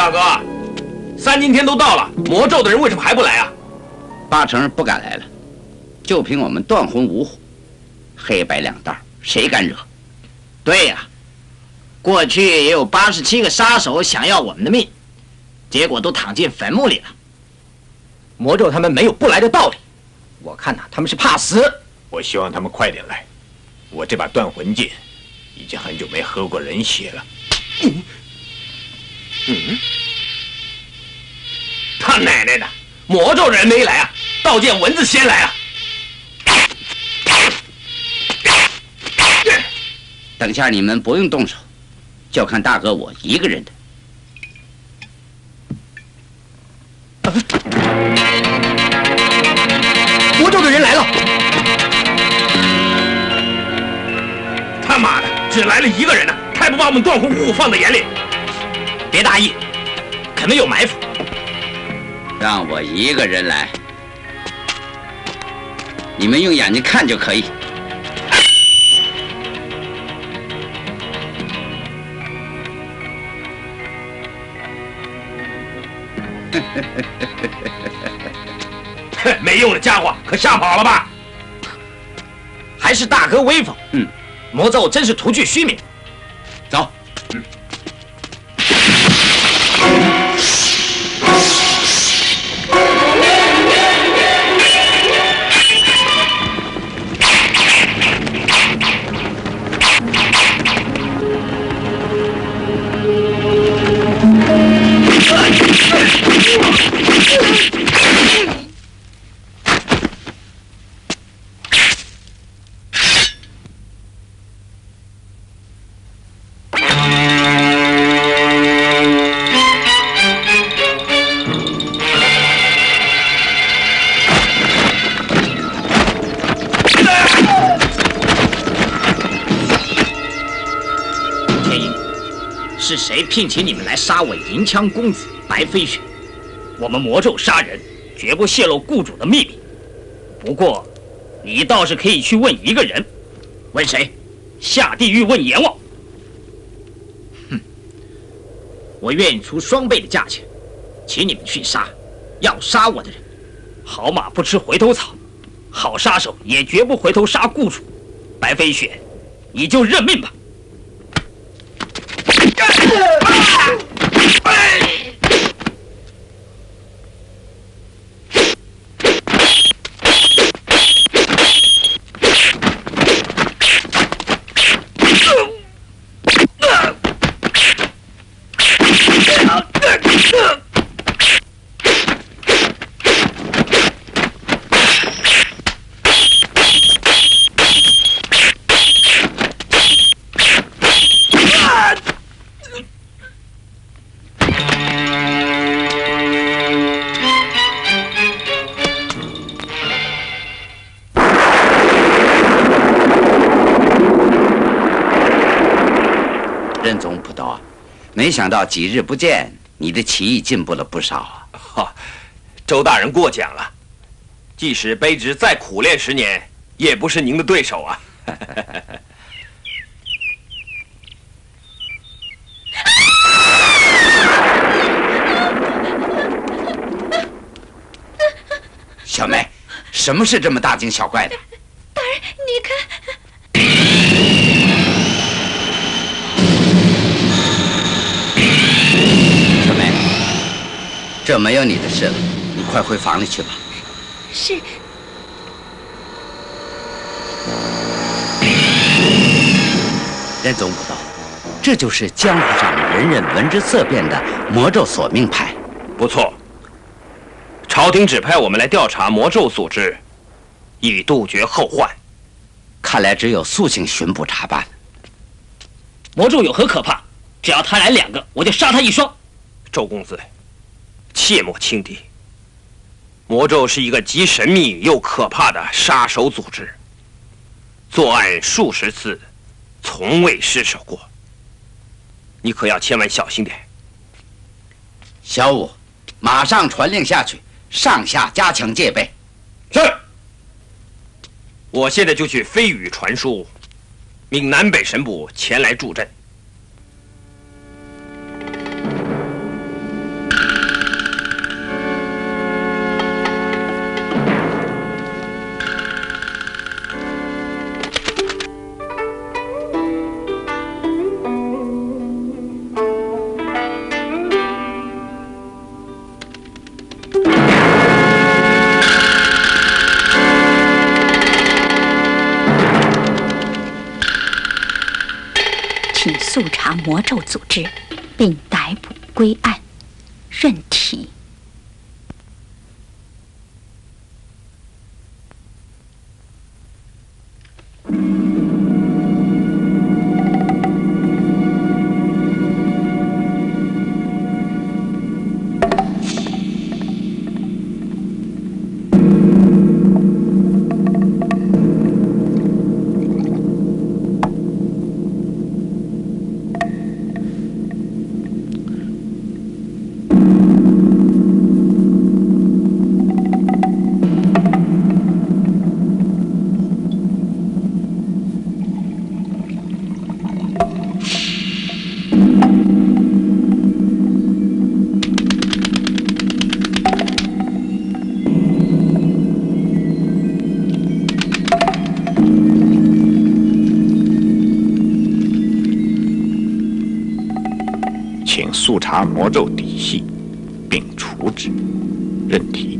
大哥，3今天都到了，魔咒的人为什么还不来啊 ？8成是不敢来了，就凭我们断魂五虎，黑白两道，谁敢惹？ 对呀，过去也有87个杀手想要我们的命，结果都躺进坟墓里了。 魔咒他们没有不来的道理，我看他们是怕死。 我希望他们快点来，我这把断魂剑已经很久没喝过人血了。 他奶奶的，魔咒人没来啊，倒见蚊子先来啊！ 等下你们不用动手，就看大哥我一个人的。 魔咒的人来了！ 他妈的，只来了1个人呢，还不把我们断魂五虎放在眼里？ 别大意，肯定有埋伏。 让我一个人来，你们用眼睛看就可以。 没用的家伙，可吓跑了吧？ 还是大哥威风。魔咒真是徒具虚名。 走。 是谁聘请你们来杀我银枪公子白飞雪？我们魔咒杀人，绝不泄露雇主的秘密。不过，你倒是可以去问1个人，问谁？下地狱问阎王。哼，我愿意出双倍的价钱，请你们去杀要杀我的人。好马不吃回头草，好杀手也绝不回头杀雇主。白飞雪，你就认命吧。 任总捕头啊，没想到几日不见，你的棋艺进步了不少啊！ 哈，周大人过奖了，即使卑职再苦练10年，也不是您的对手啊！ 小梅，什么事这么大惊小怪的？ 大人，你看。 小梅，这没有你的事了，你快回房里去吧。 是。 任总捕头，这就是江湖上人人闻之色变的魔咒索命派。 不错。朝廷指派我们来调查魔咒组织，以杜绝后患。 看来只有速性巡捕查办。 魔咒有何可怕？只要他来2个，我就杀他1双。 周公子，切莫轻敌。魔咒是一个极神秘又可怕的杀手组织，作案数十次，从未失手过。你可要千万小心点。 小五，马上传令下去，上下加强戒备。 是。我现在就去飞羽传书，命南北神部前来助阵。 请速查魔咒组织，并逮捕归案。任提。 请速查魔咒底细，并除之。任提。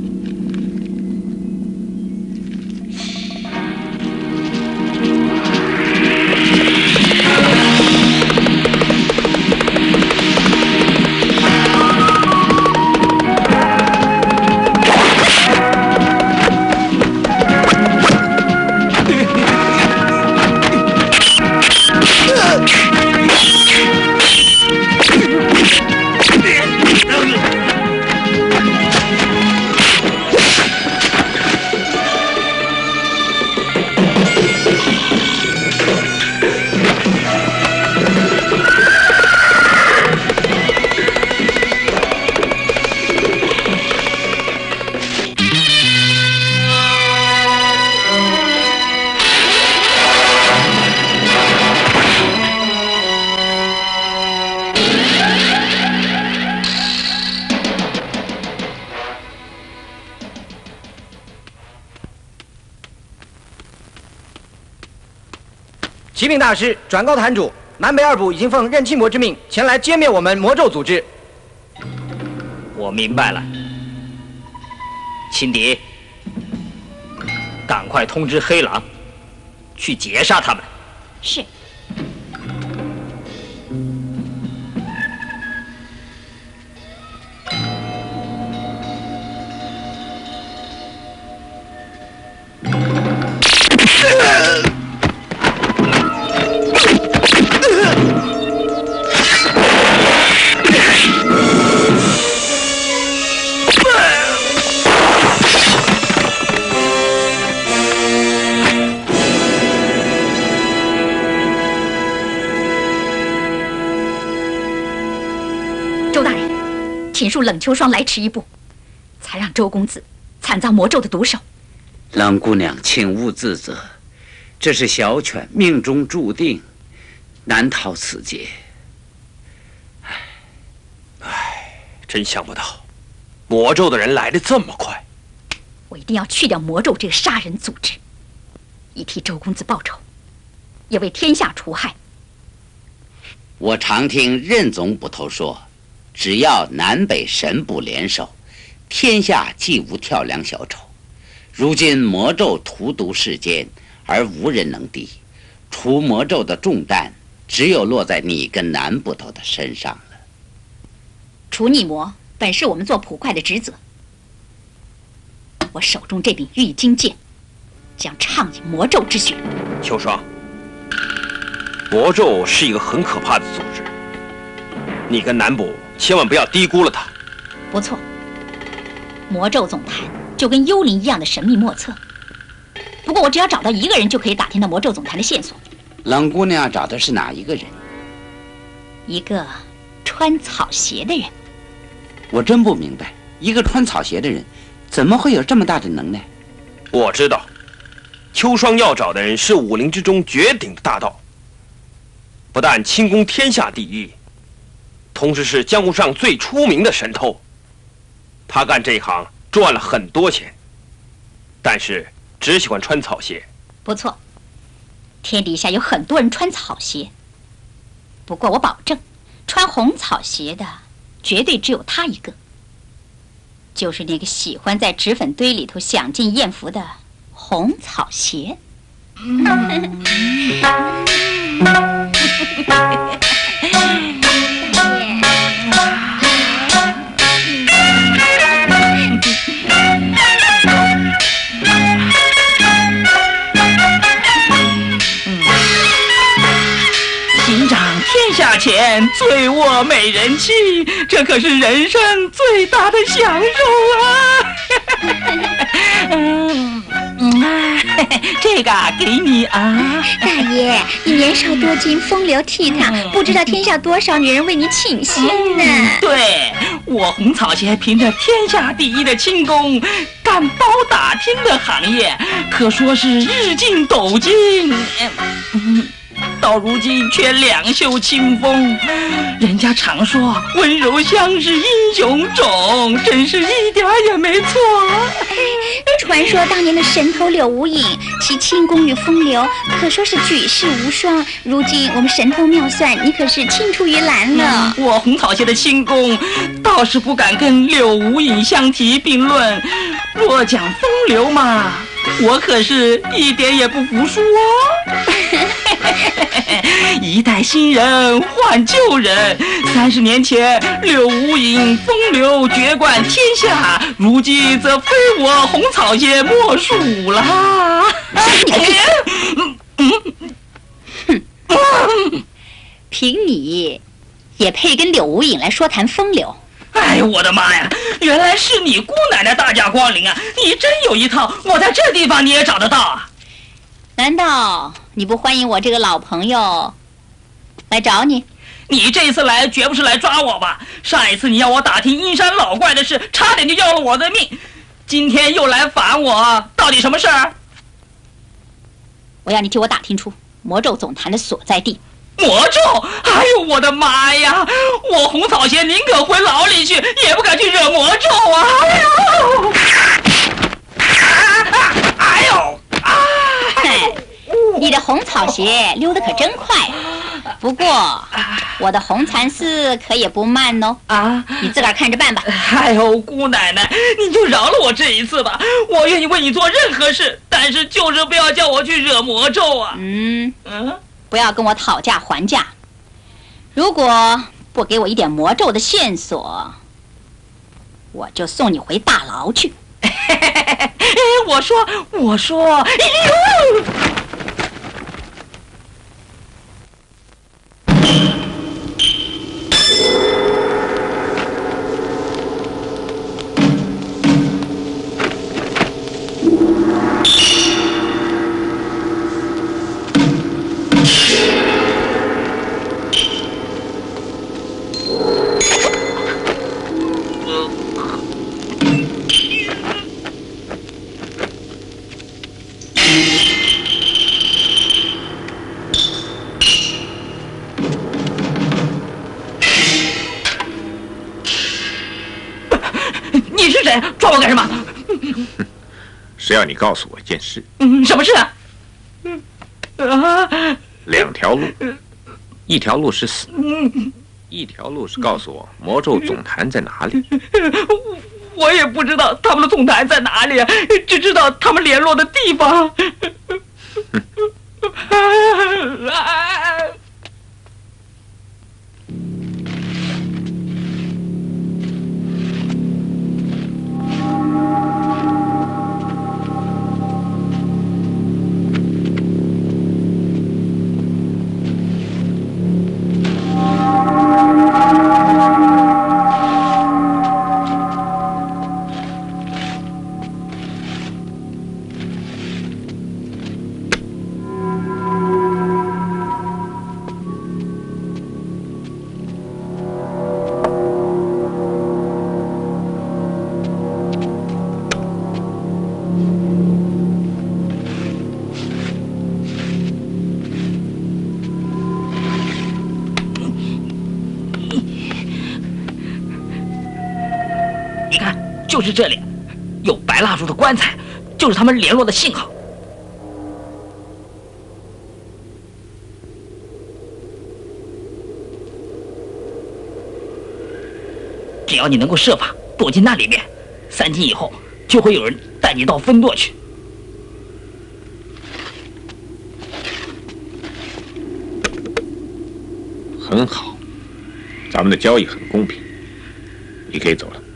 启禀大师，转告坛主，南北二部已经奉任庆伯之命前来歼灭我们魔咒组织。 我明白了，辛迪，赶快通知黑狼，去截杀他们。 是。请恕冷秋霜来迟一步，才让周公子惨遭魔咒的毒手。 冷姑娘，请勿自责，这是小犬命中注定，难逃此劫。 真想不到，魔咒的人来得这么快。 我一定要去掉魔咒这个杀人组织，以替周公子报仇，也为天下除害。 我常听任总捕头说，只要南北神部联手，天下既无跳梁小丑。如今魔咒荼毒世间，而无人能敌，除魔咒的重担只有落在你跟南捕头的身上了。 除逆魔本是我们做捕快的职责，我手中这柄玉金剑将畅饮魔咒之血。 秋霜，魔咒是一个很可怕的组织，你跟南捕千万不要低估了它。 不错，魔咒总坛就跟幽灵一样的神秘莫测。不过我只要找到一个人，就可以打听到魔咒总坛的线索。 冷姑娘找的是哪一个人？ 一个穿草鞋的人。 我真不明白，一个穿草鞋的人怎么会有这么大的能耐？ 我知道，秋霜要找的人是武林之中绝顶的大盗，不但轻功天下第一，同时是江湖上最出名的神偷。他干这一行赚了很多钱，但是只喜欢穿草鞋。 不错，天底下有很多人穿草鞋，不过我保证，穿红草鞋的绝对只有他一个，就是那个喜欢在脂粉堆里头享尽艳福的红草鞋。 欣赏天下钱，醉卧美人妻，这可是人生最大的享受啊！这个给你啊， 大爷，你年少多金，风流倜傥，不知道天下多少女人为你倾心呢。 对，我红草鞋凭着天下第一的轻功，干包打听的行业，可说是日进斗金。到如今却两袖清风，人家常说温柔乡是英雄种，真是一点也没错。 传说当年的神头柳无影，其轻功与风流可说是举世无双。如今我们神通妙算，你可是青出于蓝了。 我红草鞋的轻功，倒是不敢跟柳无影相提并论。若讲风流嘛，我可是一点也不服输哦。一代新人换旧人，30年前柳无影风流绝冠天下，如今则非我红草鞋莫属了。 凭你也配跟柳无影来说谈风流？ 哎呦我的妈呀，原来是你姑奶奶大驾光临啊，你真有一套，我在这地方你也找得到啊。 难道你不欢迎我这个老朋友来找你？ 你这次来绝不是来抓我吧？上一次你要我打听阴山老怪的事，差点就要了我的命，今天又来烦我，到底什么事儿？ 我要你替我打听出魔咒总坛的所在地。 魔咒？哎呦我的妈呀！我红草鞋宁可回牢里去，也不敢去惹魔咒啊！哎呦！哎呦！ 嘿，你的红草鞋溜得可真快啊！不过我的红蚕丝可也不慢哦。你自个儿看着办吧。 哎呦，姑奶奶，你就饶了我这一次吧，我愿意为你做任何事，但是就是不要叫我去惹魔咒啊！ 不要跟我讨价还价。如果不给我一点魔咒的线索，我就送你回大牢去。 我说，哎呦！你是谁？抓我干什么？ 是要你告诉我一件事。 什么事啊？ 两条路，一条路是死，一条路是告诉我魔咒总坛在哪里。 我也不知道他们的总坛在哪里，只知道他们联络的地方。就是这里，有白蜡烛的棺材，就是他们联络的信号。只要你能够设法躲进那里面，3更以后就会有人带你到分舵去。 很好，咱们的交易很公平，你可以走了。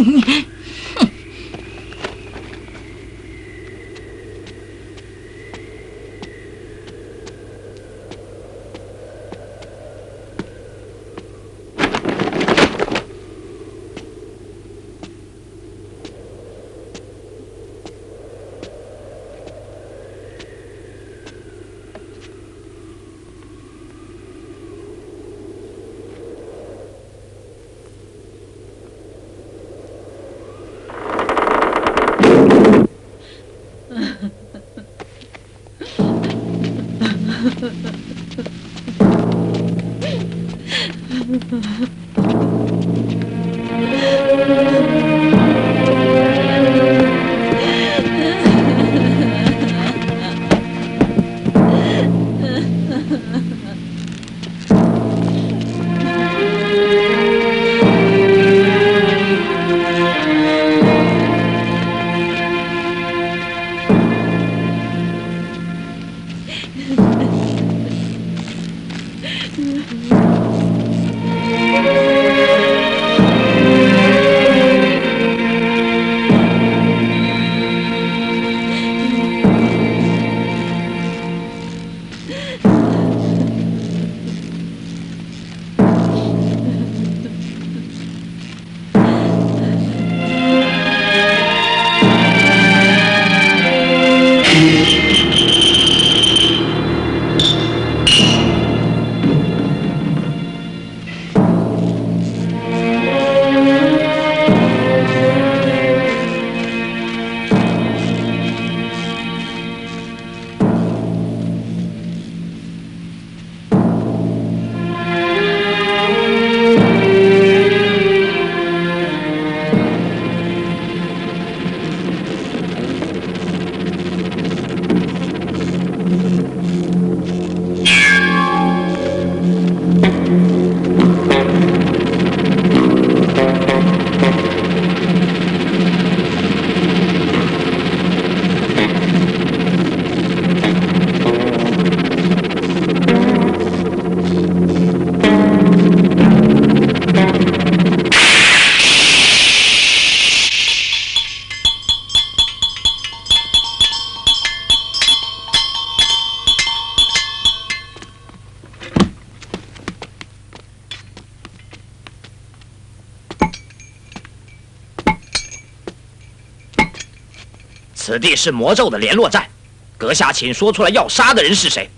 此地是魔咒的联络站，阁下请说出来要杀的人是谁？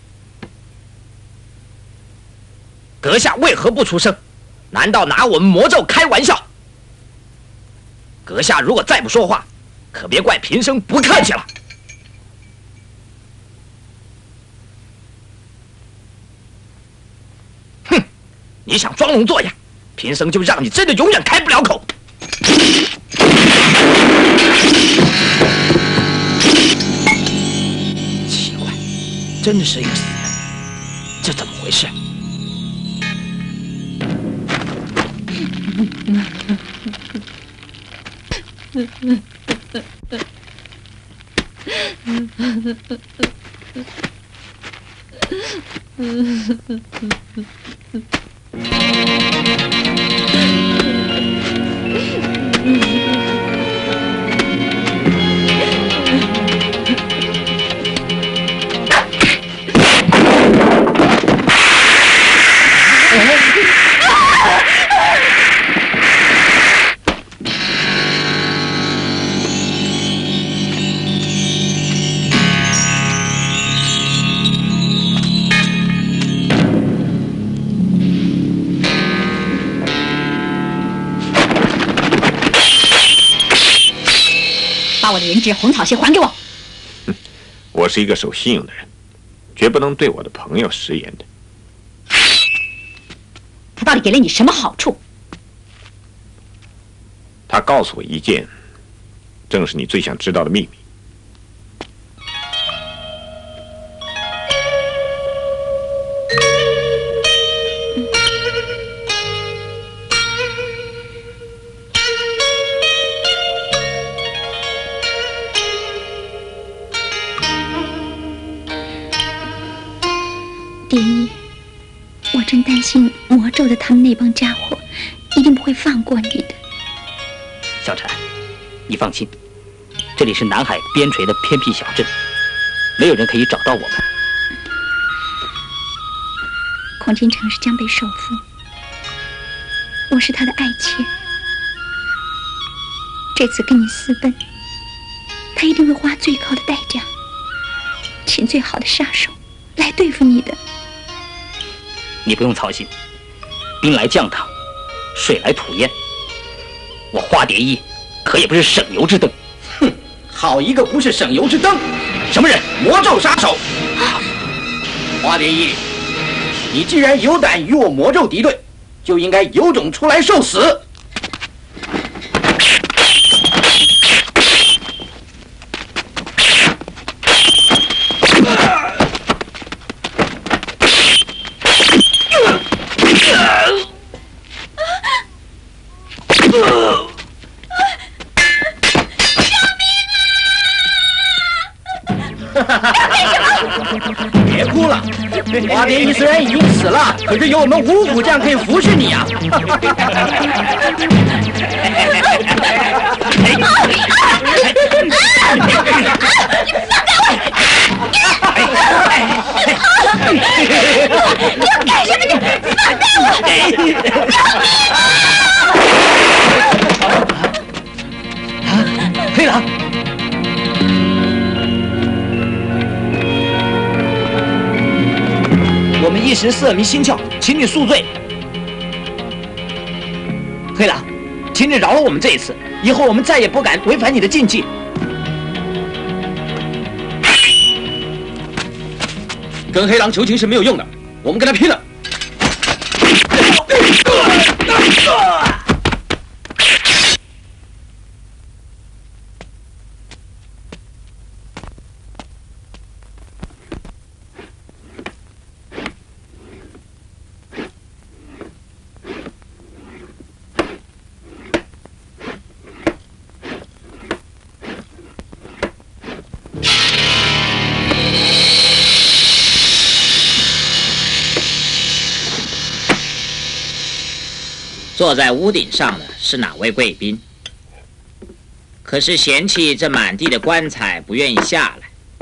阁下为何不出声？难道拿我们魔咒开玩笑？阁下如果再不说话，可别怪平生不客气了。哼，你想装聋作哑，平生就让你真的永远开不了口。奇怪，真的是一个死人，这怎么回事？ 把我的人质红草鞋还给我！ 我是一个守信用的人，绝不能对我的朋友食言的。 他到底给了你什么好处？ 他告诉我一件，正是你最想知道的秘密。 真担心魔咒的他们那帮家伙一定不会放过你的。 小婵，你放心，这里是南海边陲的偏僻小镇，没有人可以找到我们。 孔金城是江北首富，我是他的爱妾。这次跟你私奔，他一定会花最高的代价，请最好的杀手来对付你的。 你不用操心，兵来将挡，水来土掩。我花蝶衣可也不是省油之灯。 哼，好一个不是省油之灯！ 什么人？ 魔咒杀手！花蝶衣，你既然有胆与我魔咒敌对，就应该有种出来受死！别哭了，花蝶衣虽然已经死了，可是有我们五虎将可以服侍你啊！ 你要干什么？你放开我！ 黑狼。我们一时色迷心窍，请你恕罪。黑狼，请你饶了我们这一次，以后我们再也不敢违反你的禁忌。跟黑狼求情是没有用的，我们跟他拼了！ 坐在屋顶上的是哪位贵宾？可是嫌弃这满地的棺材，不愿意下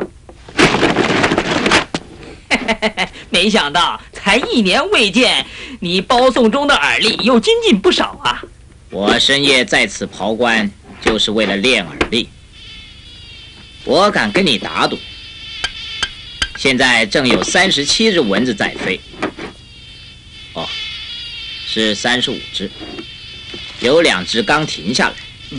来。没想到才1年未见，你包送中的耳力又精进不少啊！ 我深夜在此刨棺，就是为了练耳力。我敢跟你打赌，现在正有37只蚊子在飞。哦。是35只，有2只刚停下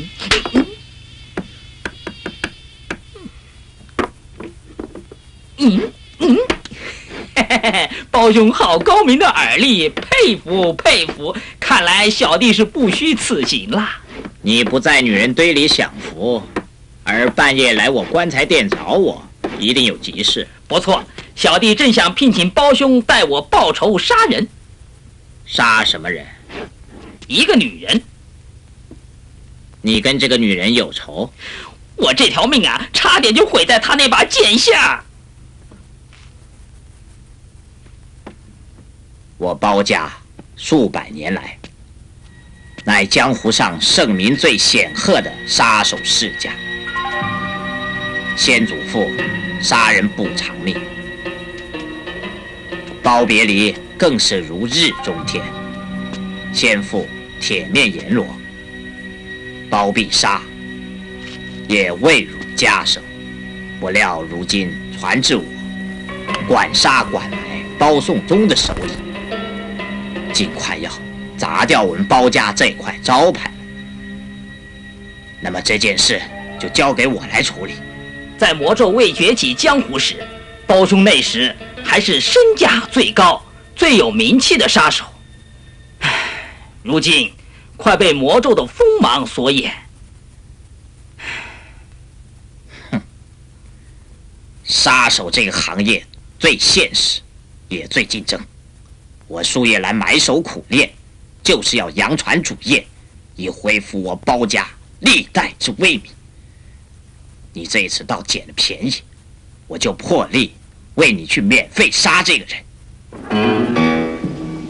来。包兄好高明的耳力，佩服佩服！看来小弟是不虚此行啦。 你不在女人堆里享福，而半夜来我棺材店找我，一定有急事。 不错，小弟正想聘请包兄代我报仇杀人。 杀什么人？ 一个女人。 你跟这个女人有仇？ 我这条命啊，差点就毁在她那把剑下。 我包家数百年来，乃江湖上盛名最显赫的杀手世家。先祖父杀人不偿命，包别离更是如日中天。先父铁面阎罗，包必杀，也未辱家声。不料如今传至我，管杀管埋包送中的手里，尽快要砸掉我们包家这块招牌了。那么这件事就交给我来处理。 在魔咒未崛起江湖时，包兄那时还是身价最高、最有名气的杀手。如今快被魔咒的锋芒所掩。 哼，杀手这个行业最现实，也最竞争。我数月来埋首苦练，就是要扬传主业，以恢复我包家历代之威名。你这一次倒捡了便宜，我就破例为你去免费杀这个人。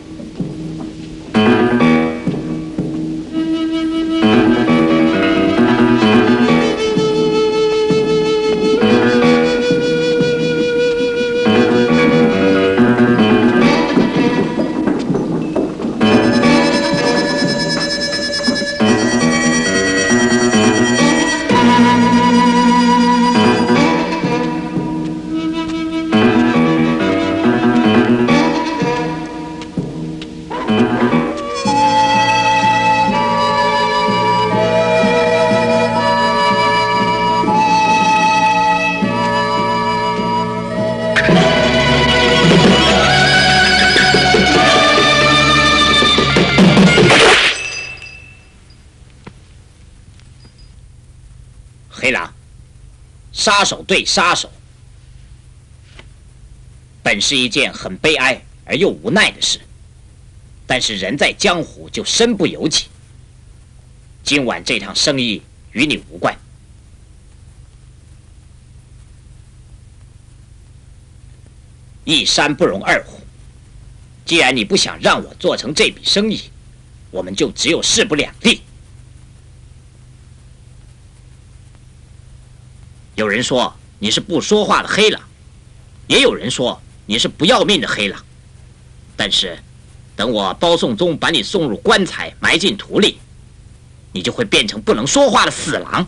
杀手对杀手，本是一件很悲哀而又无奈的事。但是人在江湖就身不由己。今晚这场生意与你无关。一山不容二虎。既然你不想让我做成这笔生意，我们就只有势不两立。有人说你是不说话的黑狼，也有人说你是不要命的黑狼。但是，等我包送宗把你送入棺材，埋进土里，你就会变成不能说话的死狼。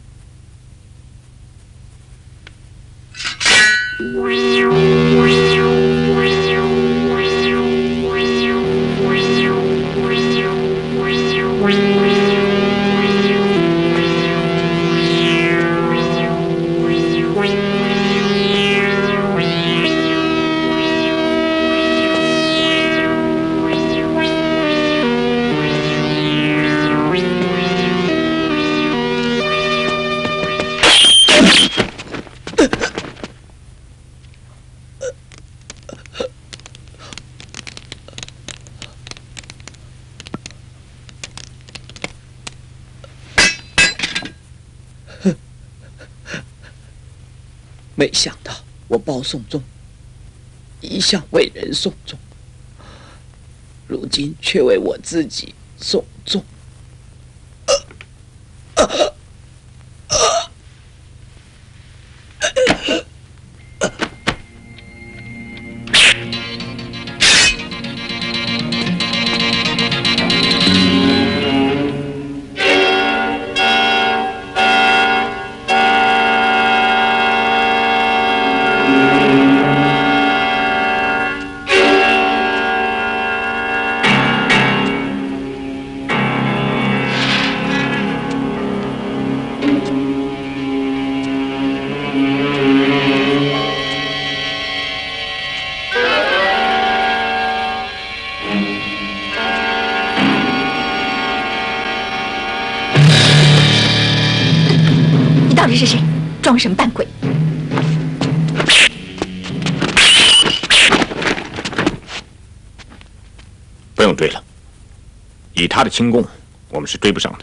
没想到我包送终一向为人送终，如今却为我自己送终。 你是谁？装神扮鬼！ 不用追了，以他的轻功，我们是追不上的。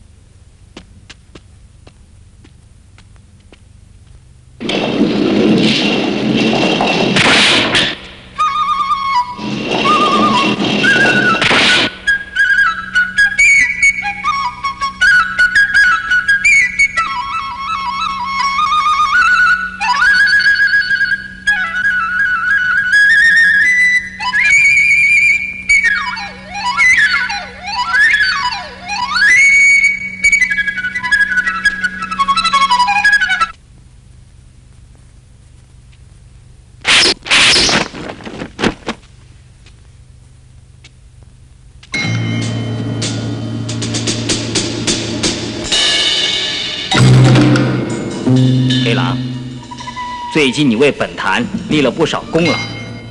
黑狼，最近你为本坛立了不少功劳。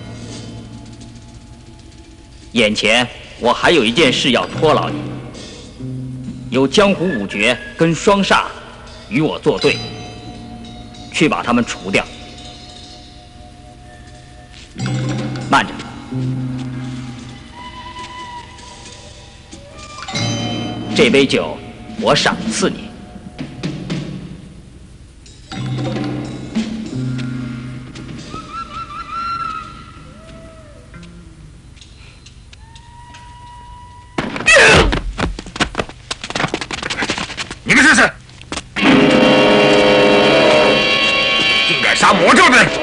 眼前我还有一件事要托劳你，有江湖五绝跟双煞与我作对，去把他们除掉。慢着，这杯酒我赏赐你。 你们是谁？竟敢杀魔咒的人！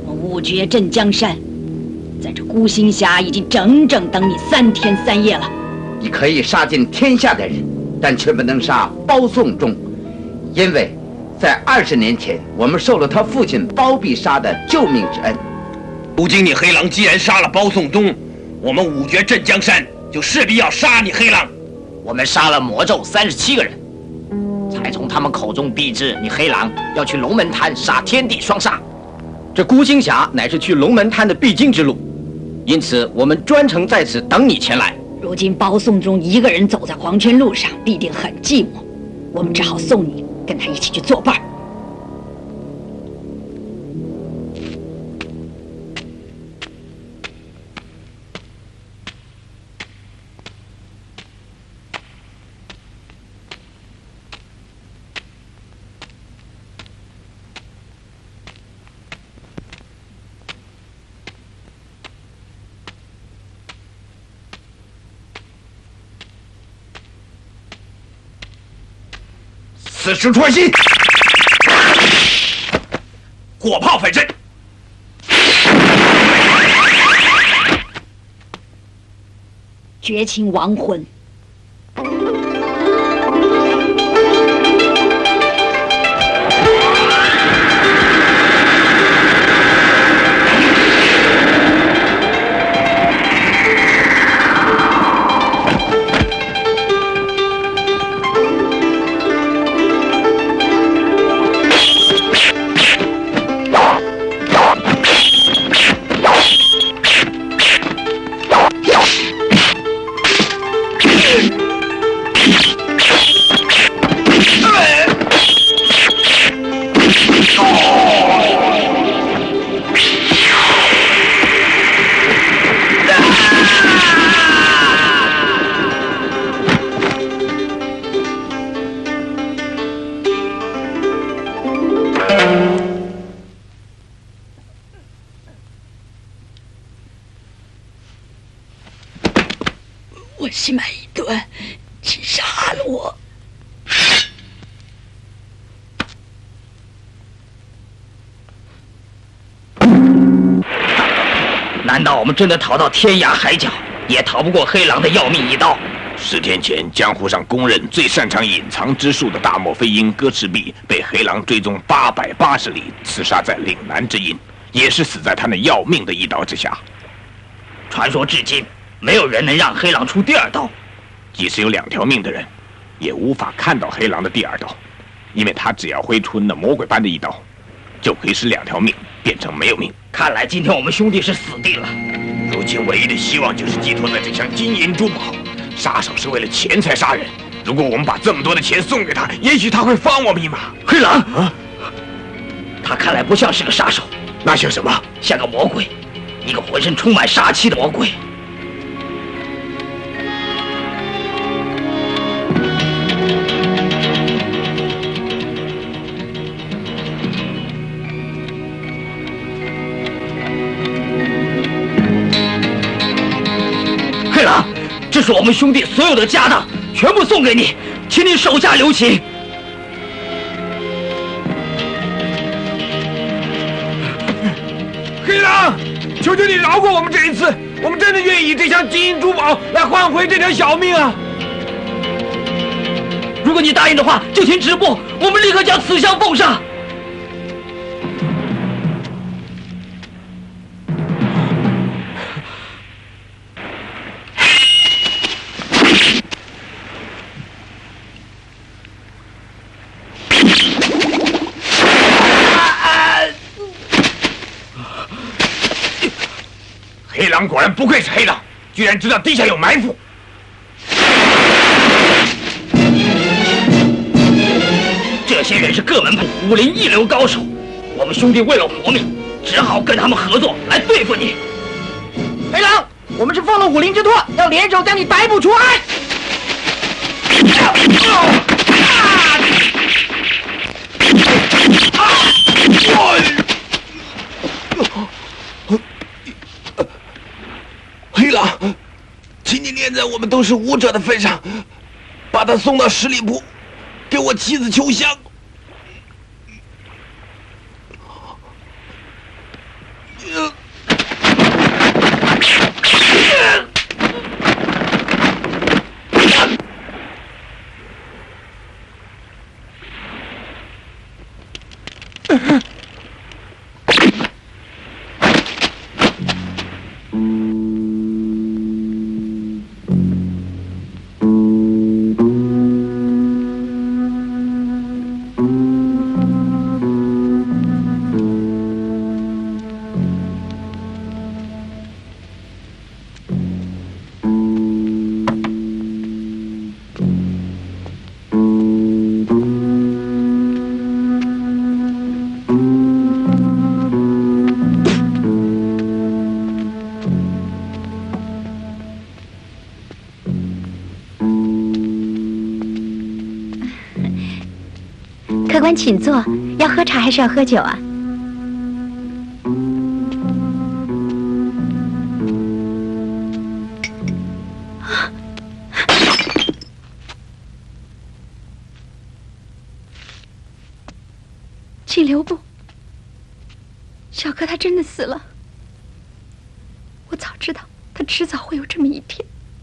我们五绝镇江山，在这孤星峡已经整整等你3天3夜了。 你可以杀尽天下的人，但却不能杀包宋仲，因为在20年前，我们受了他父亲包庇杀的救命之恩。 如今你黑狼既然杀了包宋忠，我们五绝镇江山就势必要杀你黑狼。 我们杀了魔咒37个人，才从他们口中逼知你黑狼要去龙门滩杀天地双煞。这孤星峡乃是去龙门滩的必经之路，因此我们专程在此等你前来。 如今包宋忠一个人走在黄泉路上，必定很寂寞，我们只好送你跟他一起去作伴。 此时穿心，火炮焚身。 绝情亡魂。我心满意端，请杀了我！ 难道我们真的逃到天涯海角，也逃不过黑狼的要命一刀 ？10天前，江湖上公认最擅长隐藏之术的大漠飞鹰戈赤壁，被黑狼追踪880里，刺杀在岭南之阴，也是死在他那要命的一刀之下。 传说至今，没有人能让黑狼出第2刀。 即使有2条命的人，也无法看到黑狼的第2刀，因为他只要挥出那魔鬼般的一刀，就可以使2条命变成没有命。 看来今天我们兄弟是死定了。 如今唯一的希望就是寄托在这箱金银珠宝。杀手是为了钱才杀人，如果我们把这么多的钱送给他，也许他会放我们一马。 黑狼啊，他看来不像是个杀手， 那像什么？ 像个魔鬼，一个浑身充满杀气的魔鬼。黑狼，这是我们兄弟所有的家当，全部送给你，请你手下留情。 黑狼，求求你饶过我们这一次，我们真的愿意以这箱金银珠宝来换回这条小命啊！ 如果你答应的话，就请止步，我们立刻将此箱奉上。 黑狼果然不愧是黑狼，居然知道地下有埋伏。 这些人是各门派武林一流高手，我们兄弟为了活命，只好跟他们合作来对付你。 黑狼，我们是奉了武林之托，要联手将你逮捕除害。 黑狼，请你念在我们都是武者的份上，把他送到十里铺，给我妻子求香。 官请坐，要喝茶还是要喝酒啊？请留步，小柯他真的死了。我早知道他迟早会有这么一天。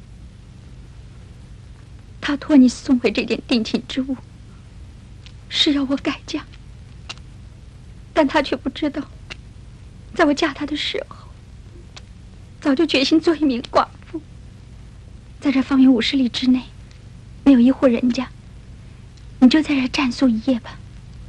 他托你送回这件定情之物，是要我改嫁，但他却不知道，在我嫁他的时候，早就决心做一名寡妇。在这方圆50里之内，没有一户人家，你就在这暂宿一夜吧。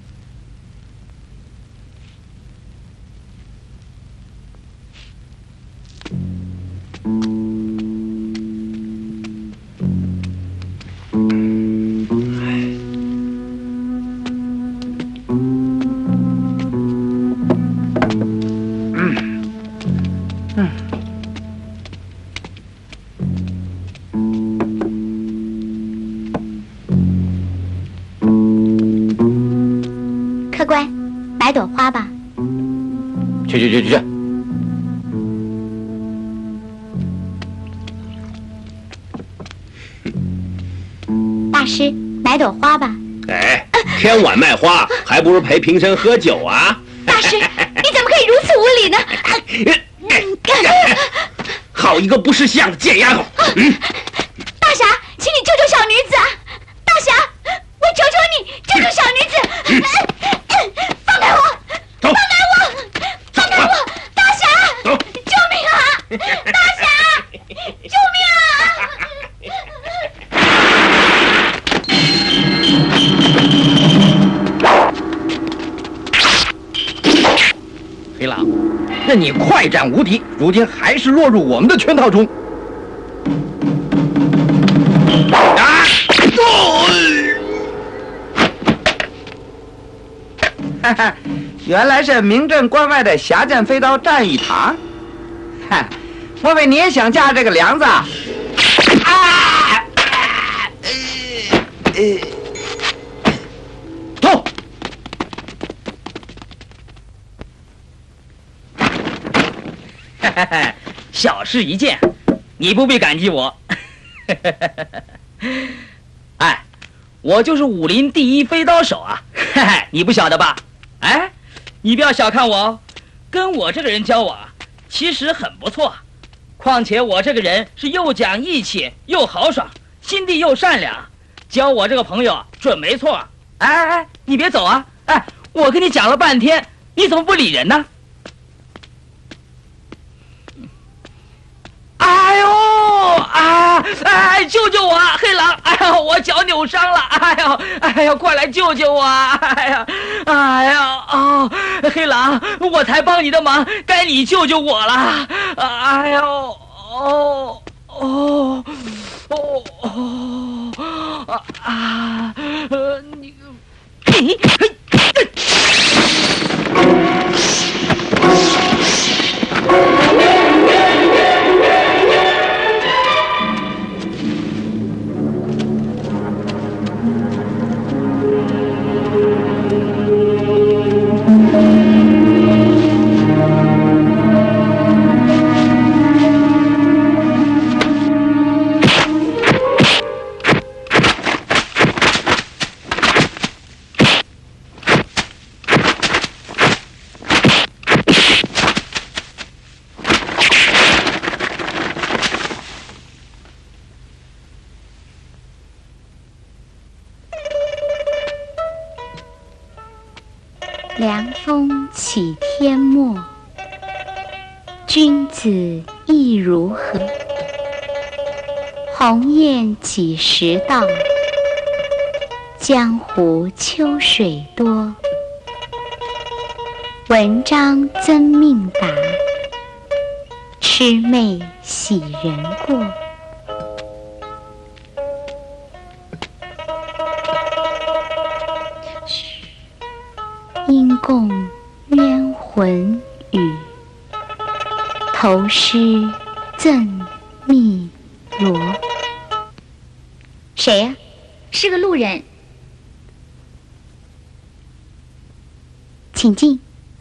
客官，买朵花吧。 去！ 大师，买朵花吧。 哎，天晚卖花，还不如陪平生喝酒啊！ 大师，你怎么可以如此无礼呢？ 好一个不识相的贱丫头！ 大侠，请你救救小女子啊！大侠，我求求你救救小女子！放开我！放开我！放开我！大侠，救命啊！大侠，救命啊！ 黑狼，任你快战无敌，如今还是落入我们的圈套中。 哈哈，原来是明镇关外的侠剑飞刀战一堂。哈，莫非你也想嫁这个梁子？ 走！小事一件，你不必感激我。哎，我就是武林第一飞刀手啊！你不晓得吧？哎，你不要小看我哦，跟我这个人交往其实很不错。况且我这个人是又讲义气又豪爽，心地又善良，交我这个朋友准没错。哎，你别走啊！哎，我跟你讲了半天，你怎么不理人呢？哎呦救救我啊，黑狼！哎呀，我脚扭伤了！哎呀，快来救救我啊！黑狼，我才帮你的忙，该你救救我了！你。 凉风起天末，君子意如何？鸿雁几时到？江湖秋水多。文章增命达，魑魅喜人过。因共冤魂语，投诗赠汨罗。谁呀？是个路人。 请进。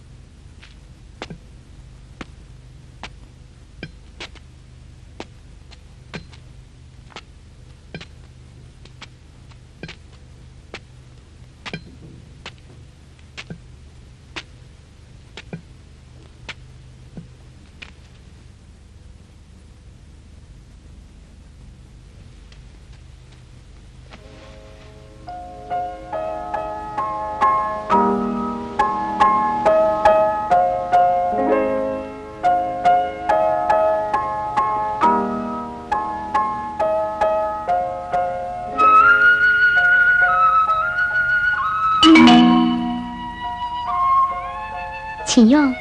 请用。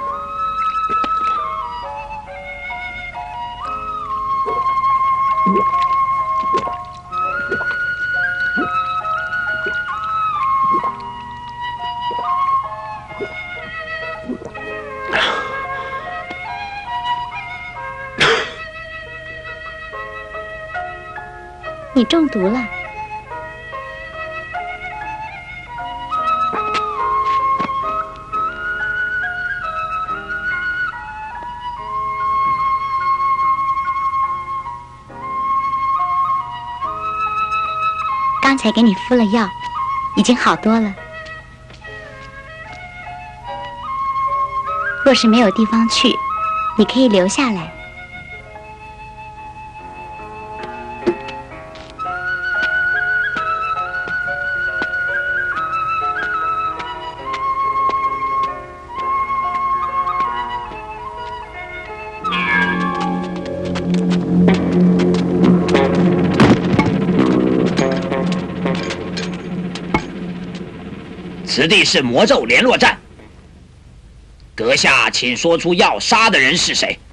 你中毒了。刚才给你敷了药，已经好多了。若是没有地方去，你可以留下来。 此地是魔咒联络站，阁下请说出要杀的人是谁。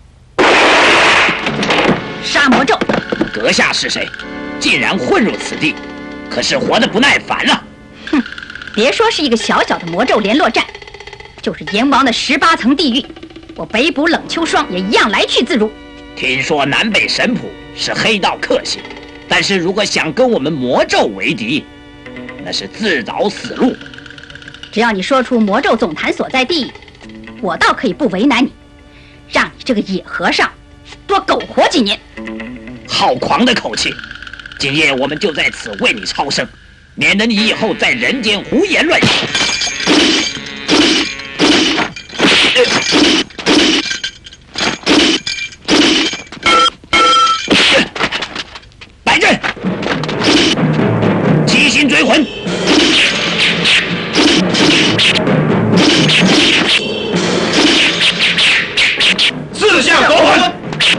杀魔咒。 阁下是谁？竟然混入此地，可是活得不耐烦了。 哼，别说是一个小小的魔咒联络站，就是阎王的18层地狱，我北捕冷秋霜也一样来去自如。 听说南北神谱是黑道克星，但是如果想跟我们魔咒为敌，那是自找死路。 只要你说出魔咒总坛所在地，我倒可以不为难你，让你这个野和尚多苟活几年。 好狂的口气！今夜我们就在此为你超生，免得你以后在人间胡言乱语。摆阵，七星追魂。 四下夺魂。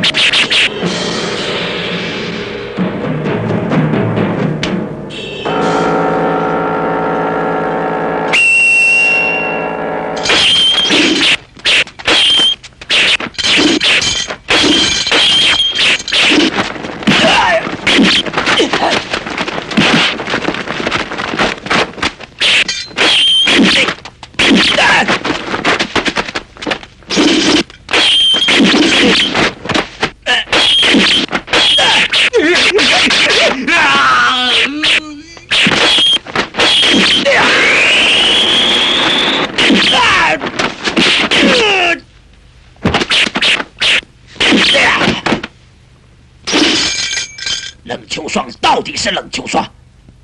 冷秋霜到底是冷秋霜。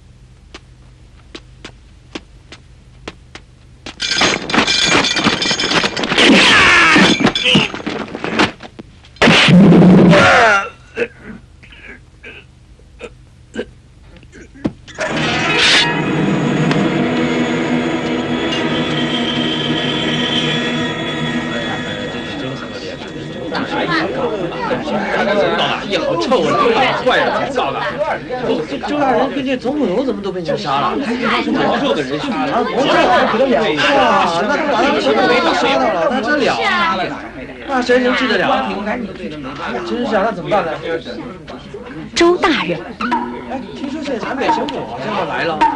周大人跟这总捕头怎么都被人杀了？还是魔咒的人杀了？魔咒还不得了啊！那他把他们全都没杀到了，那真了？那谁能治得了？真是啊，那怎么办呢？ 周大人， 哎，听说现在南北神捕好像要来了。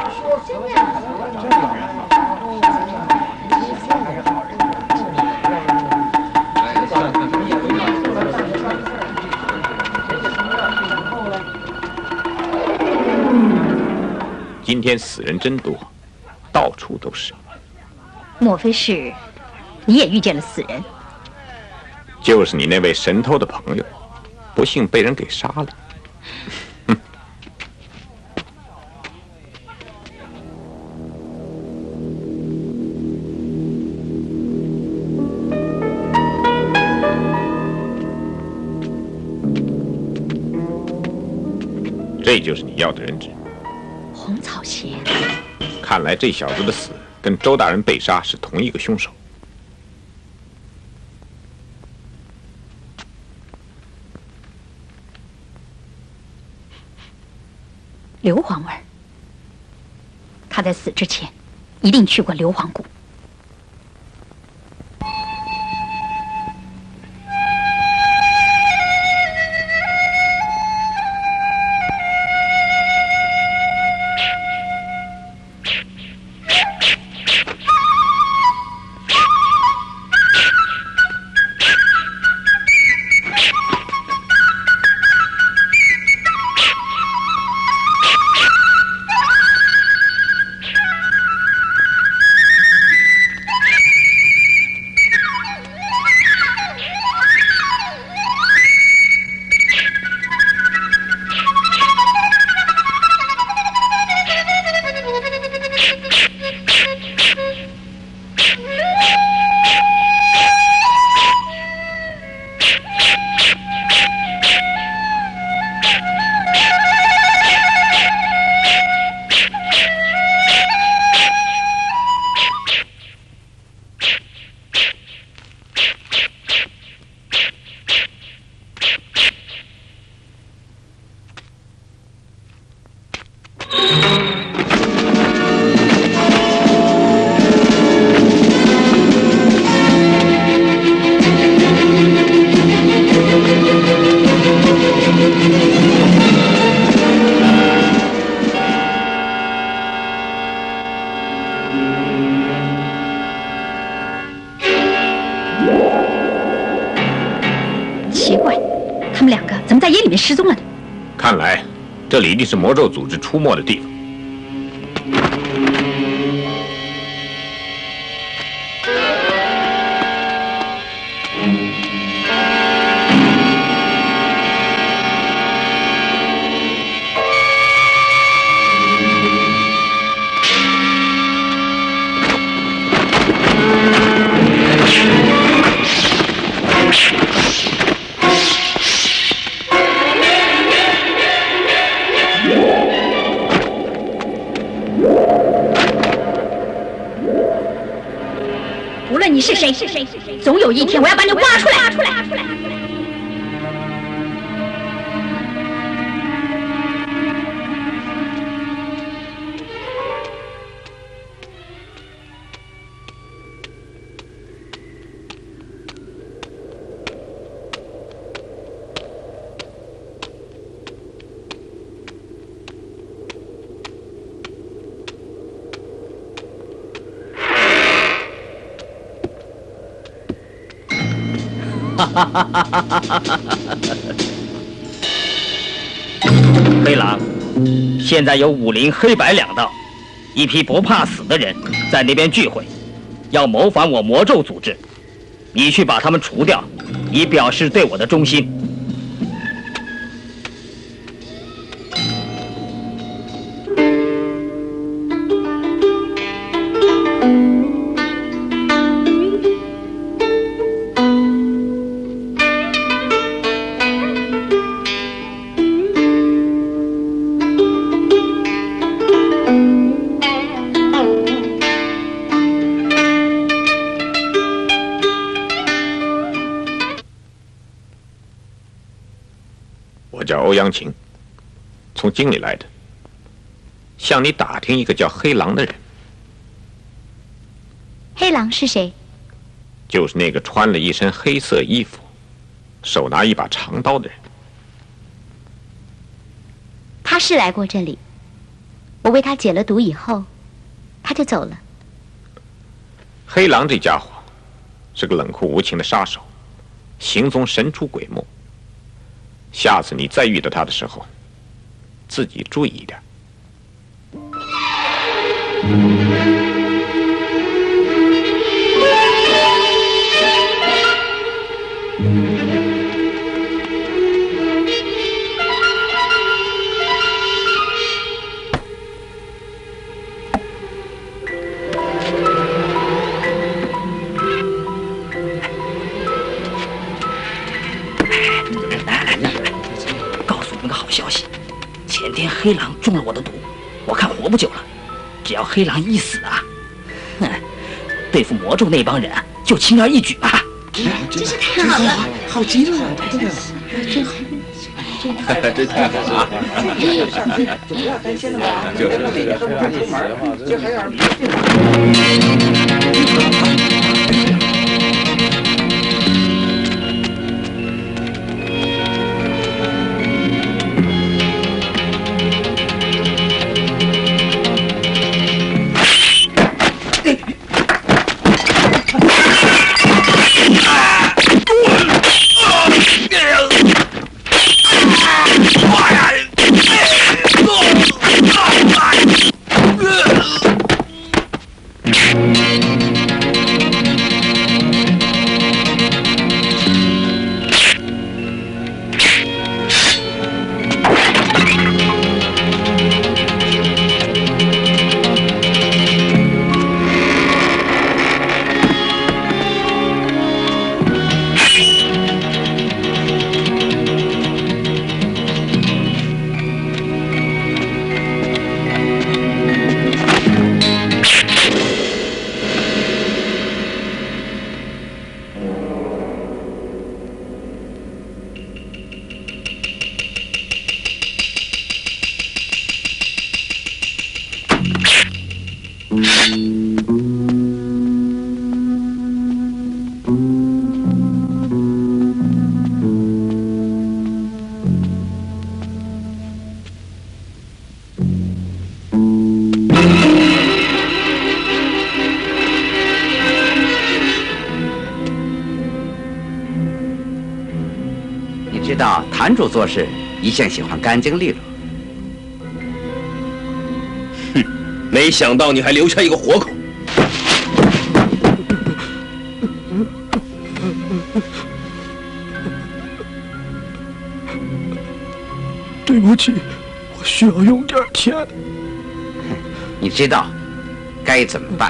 今天死人真多，到处都是。 莫非是你也遇见了死人？ 就是你那位神偷的朋友，不幸被人给杀了。哼！这就是你要的人质。 红草鞋。 看来这小子的死跟周大人被杀是同一个凶手。 硫磺味儿。他在死之前一定去过硫磺谷。失踪了呢？ 看来这里一定是魔咒组织出没的地方。 你是谁？总有一天我要把你挖出来！ 黑狼，现在有武林黑白两道，一批不怕死的人在那边聚会，要谋反我魔咒组织。你去把他们除掉，以表示对我的忠心。 我叫欧阳晴，从京里来的，向你打听一个叫黑狼的人。 黑狼是谁？ 就是那个穿了一身黑色衣服，手拿一把长刀的人。 他是来过这里，我为他解了毒以后，他就走了。 黑狼这家伙是个冷酷无情的杀手，行踪神出鬼没。下次你再遇到他的时候，自己注意一点。 告诉你们个好消息，前天黑狼中了我的毒，我看活不久了。只要黑狼一死啊，对付魔咒那帮人就轻而易举嘛。 真是太好了，好极了，对啊，真好。 这太好了！ 就不要担心了嘛， 就是每天都不出门，就还要。 知道坛主做事一向喜欢干净利落。 哼，没想到你还留下一个活口。 对不起，我需要用点钱。 你知道该怎么办？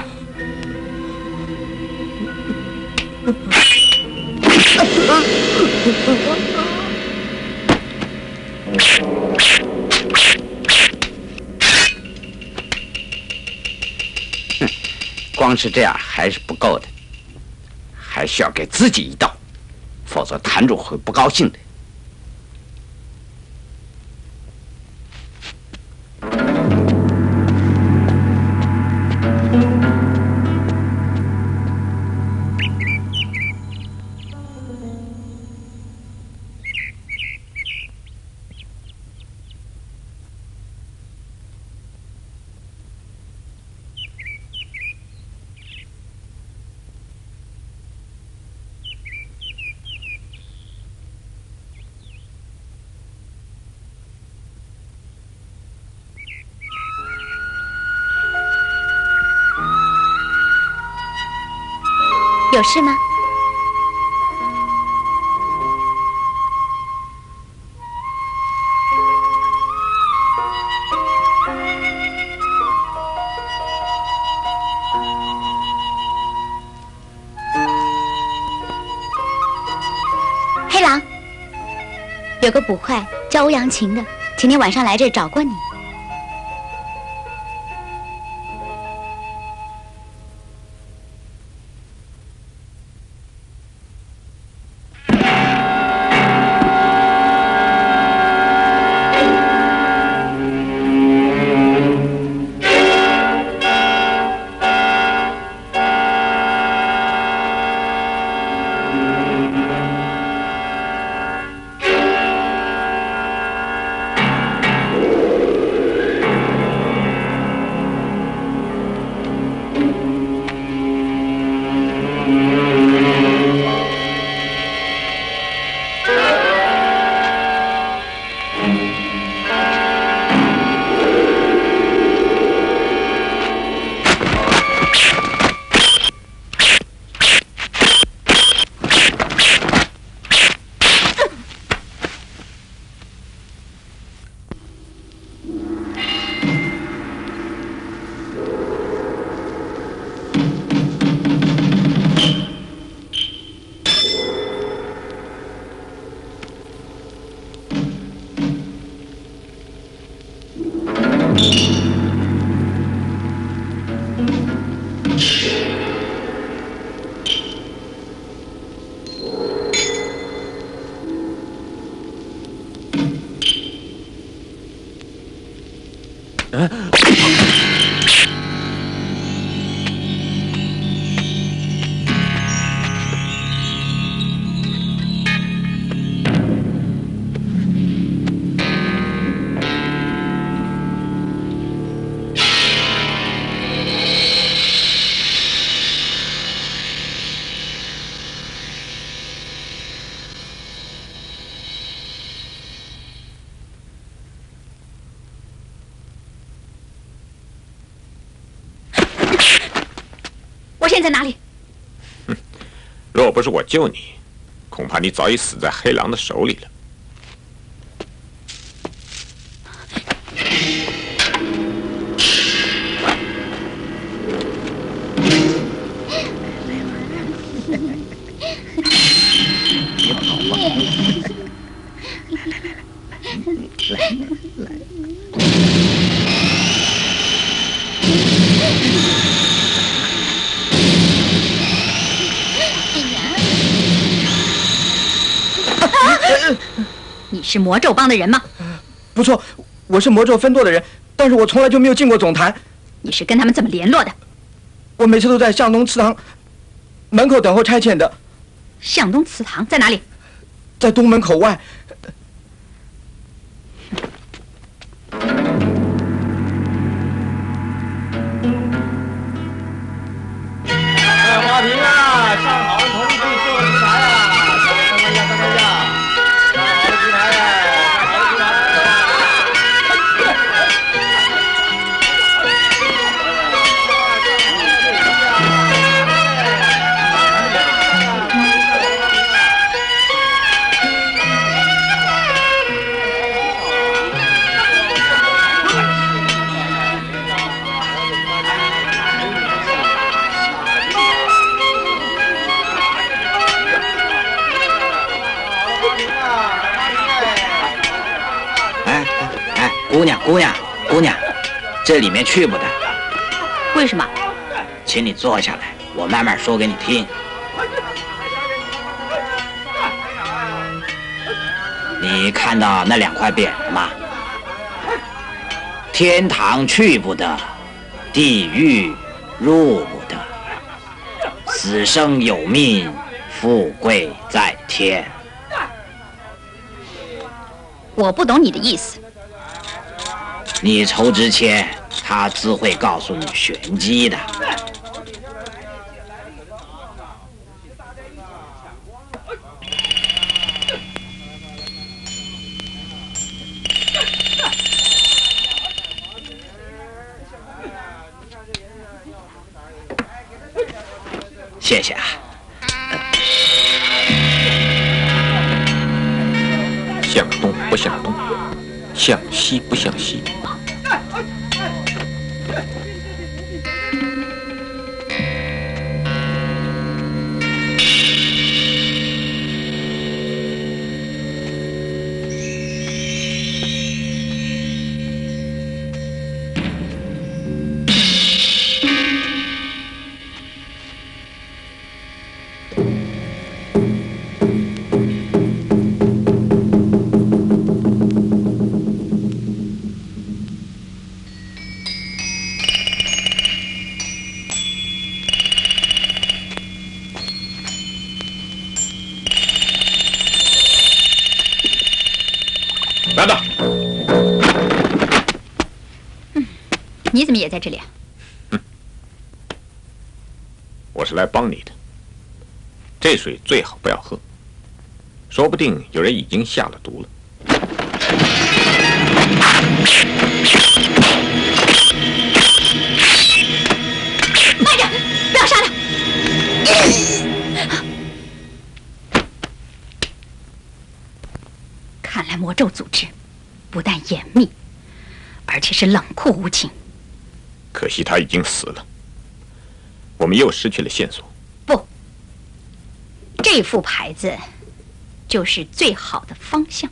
光是这样还是不够的，还需要给自己一刀，否则坛主会不高兴的。 有事吗？黑狼，有个捕快叫欧阳晴的，前天晚上来这儿找过你。 我现在哪里？ 若不是我救你，恐怕你早已死在黑狼的手里了。 你是魔咒帮的人吗？ 不错，我是魔咒分舵的人，但是我从来就没有进过总坛。 你是跟他们怎么联络的？ 我每次都在向东祠堂门口等候差遣的。 向东祠堂在哪里？ 在东门口外。 花瓶啊，上好的同志坐出台啊！大家，上好的出台上好的出台。 姑娘，这里面去不得。 为什么？ 请你坐下来，我慢慢说给你听。你看到那2块匾了吗？天堂去不得，地狱入不得，死生有命，富贵在天。 我不懂你的意思。 你筹之前，他自会告诉你玄机的。谢谢啊。 向东不向东，向西不向西。来的。 你怎么也在这里啊？ 我是来帮你的。这水最好不要喝，说不定有人已经下了毒了。 慢着，不要杀他！看来魔咒组织不但严密，而且是冷酷无情。 可惜他已经死了，我们又失去了线索。 不，这副牌子就是最好的方向。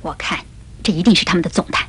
我看这一定是他们的总坛。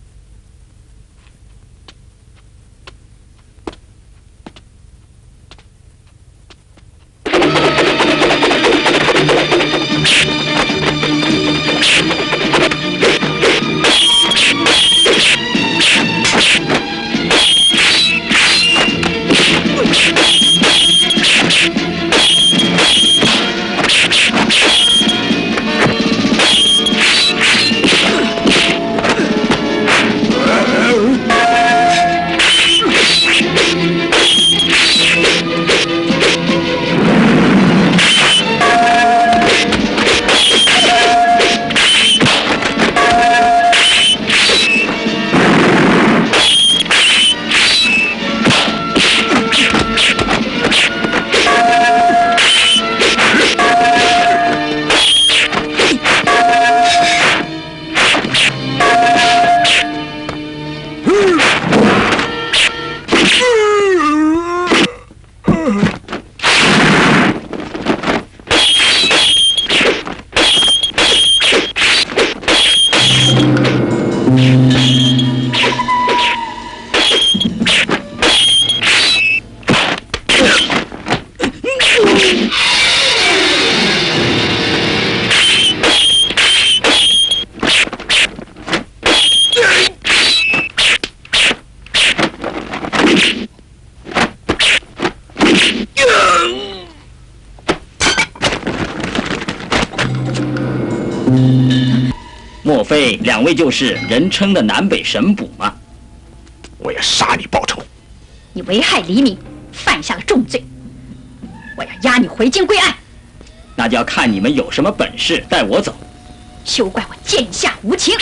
莫非两位就是人称的南北神捕吗？ 我要杀你报仇！ 你危害黎民，犯下了重罪，我要押你回京归案。 那就要看你们有什么本事，带我走。 休怪我剑下无情！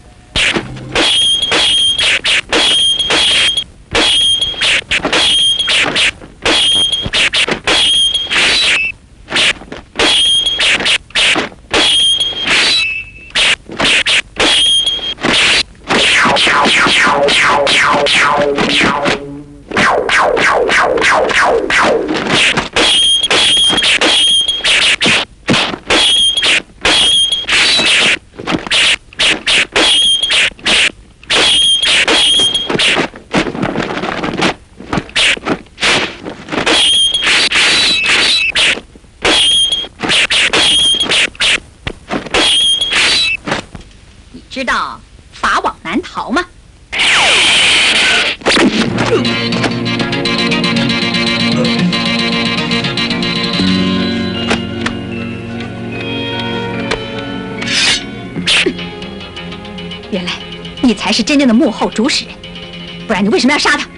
知道法网难逃吗？原来你才是真正的幕后主使人，不然你为什么要杀他？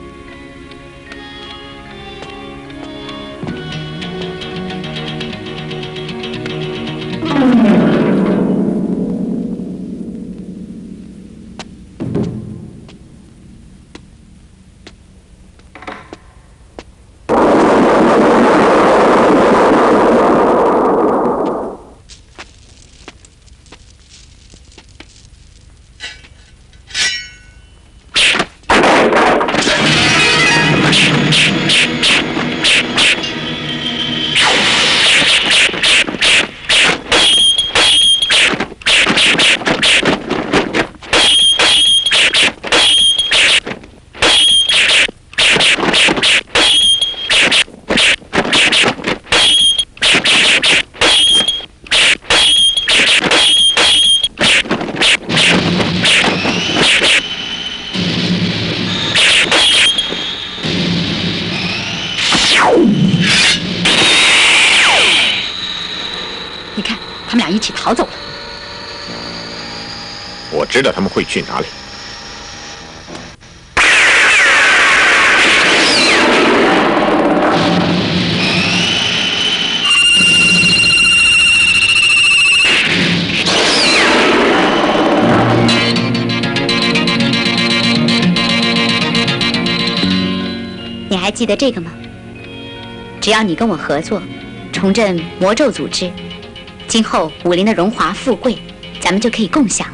你看，他们俩一起逃走了。 我知道他们会去哪里。 你还记得这个吗？只要你跟我合作，重振魔咒组织，今后武林的荣华富贵，咱们就可以共享。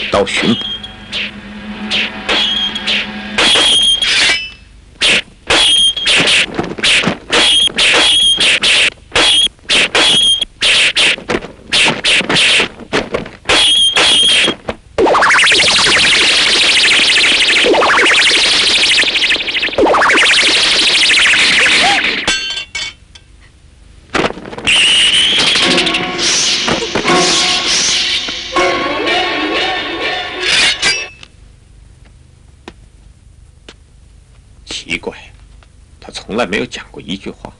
刀巡捕。奇怪，他从来没有讲过一句话。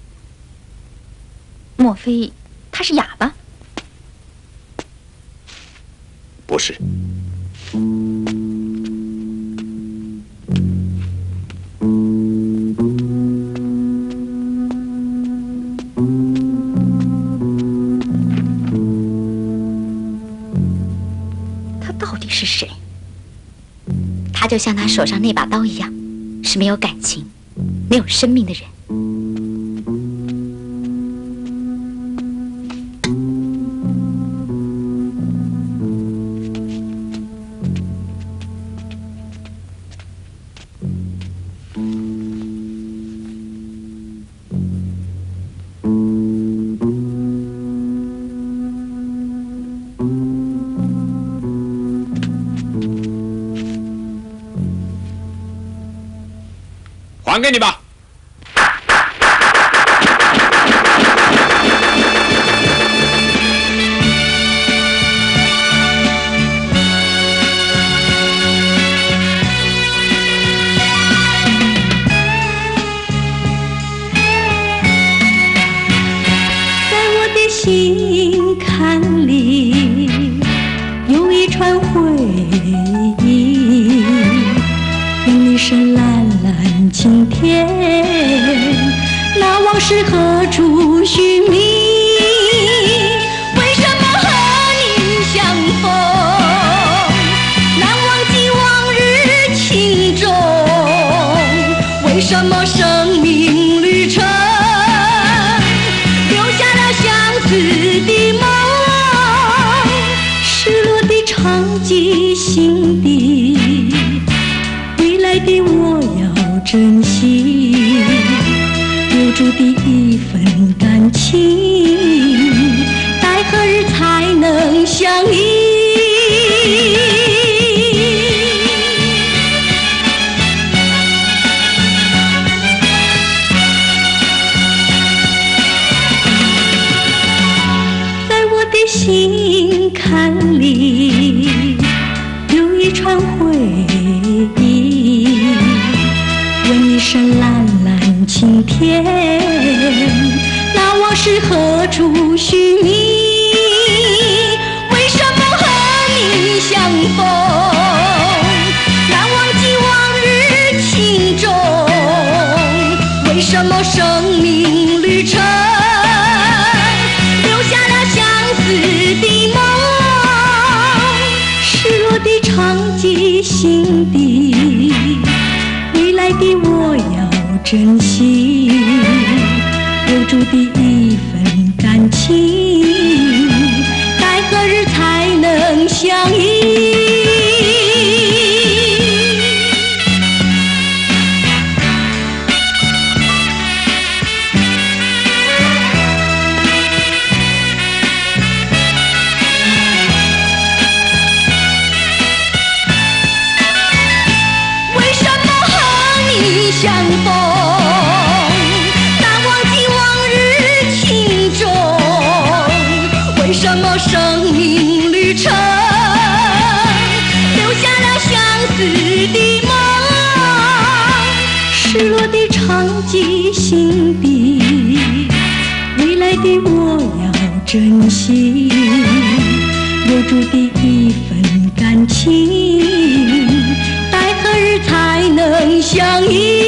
莫非他是哑巴？ 不是。 他到底是谁？ 他就像他手上那把刀一样，是没有感情、没有生命的人。 还给你吧。 在我的心坎里有一串回忆，用一声蓝蓝晴天，那往事何处寻觅？为什么和你相逢，难忘记往日情衷？为什么生命旅程留下了相似的梦？失落的长记心底，未来的我要珍惜，留住的一份感情，待何日才能相依？在我的心坎里有一串回忆，问一声蓝蓝晴天，那往事何处寻觅？为什么和你相逢，难忘记往日情衷？为什么生命旅程留下了相似的梦？失落的长记心底，未来的我要珍惜，留住的一份感情，待何日才能相依？为什么和你相逢，难忘记往日情衷？为什么生命旅程留下了相似的梦？失落的长记心底，未来的我要珍惜，留住的一份感情，待何日才能相依？